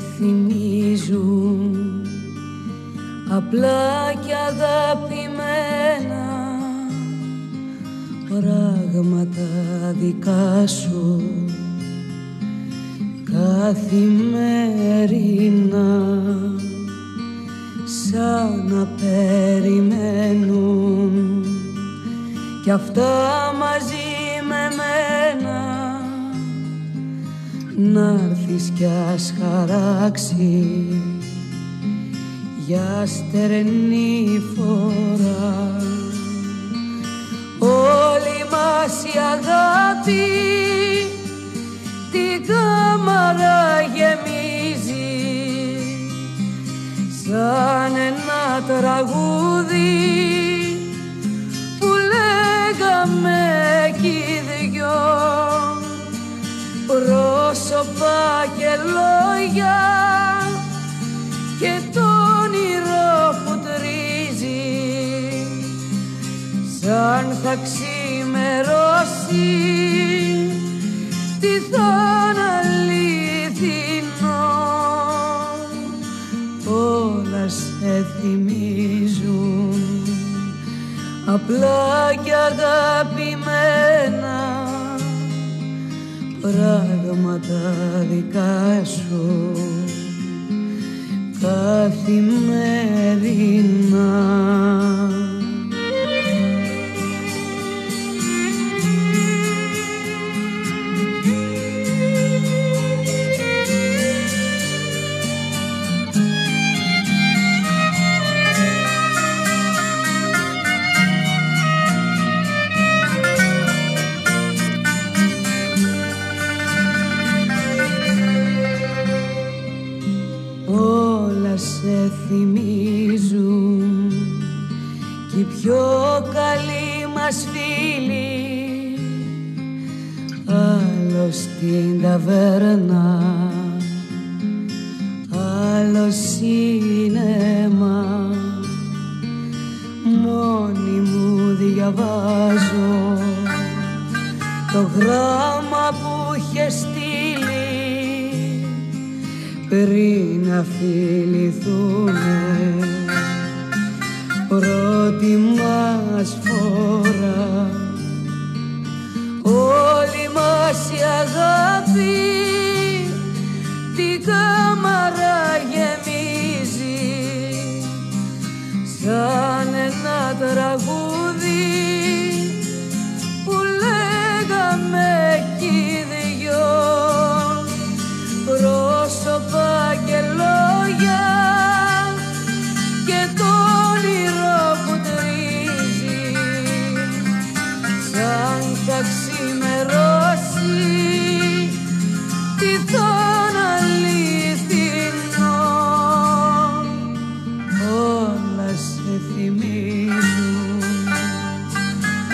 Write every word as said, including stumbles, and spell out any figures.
θυμίζουν απλά και αγαπημένα πράγματα δικά σου καθημερινά, σαν να περιμένουν κι αυτά μαζί με μένα, να'ρθεις κι ας χαράξει για στερνή φορά. Όλη μας η αγάπη την κάμαρα γεμίζει, σαν ένα τραγούδι που λέγαμε κι οι δυο, πρόσωπα και λόγια και το όνειρο που τρίζει, σαν θα ξημερώσει τι θα είναι αληθινό. Όλα σε θυμίζουν απλά και αγαπημένα πράγματα δικά σου καθημερινά. Σε θυμίζουν κι οι πιο καλοί μας φίλοι, άλλο στην ταβέρνα, άλλο σίνεμα. Μόνη μου διαβάζω το γράμμα που είχε στείλει πριν να φιληθούμε πρώτη μας φορά. Όλη μας η αγάπη την κάμαρα γεμίζει, σαν ένα τραγούδι